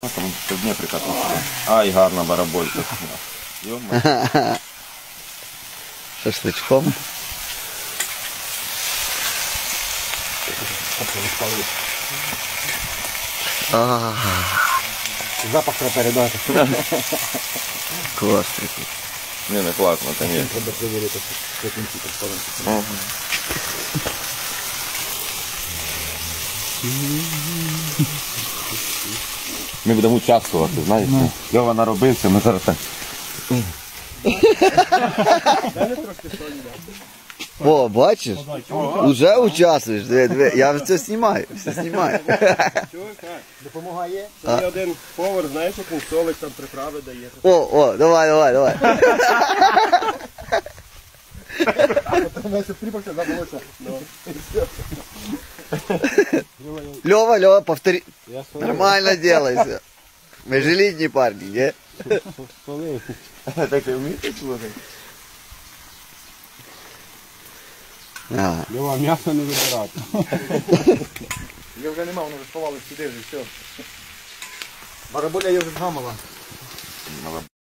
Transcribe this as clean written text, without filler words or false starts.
Там в Дніпрі катався. Ай, гарна бараболька. Шашличком. Запах треба передати. Клас такий. Не, не класно, конечно. Треба перевірити, що кінці поставити. Ми будемо участвувати, знаєш. Льова наробився, ми зараз так. О, бачиш? Уже участвуєш. Я все знімаю. Все знімаю. Допомога є? Це є один повар, знаєш, як він солить, там приправи дає. О, давай. Менше припався, забулося. Лёва, повтори. Нормально делайся. Мы же летние парни, не? Так ти вмієш слухати? Льова, м'ясо не вибирати. Я вже нема, воно вже сховали сюди, вже все. Бараболя я вже згамала.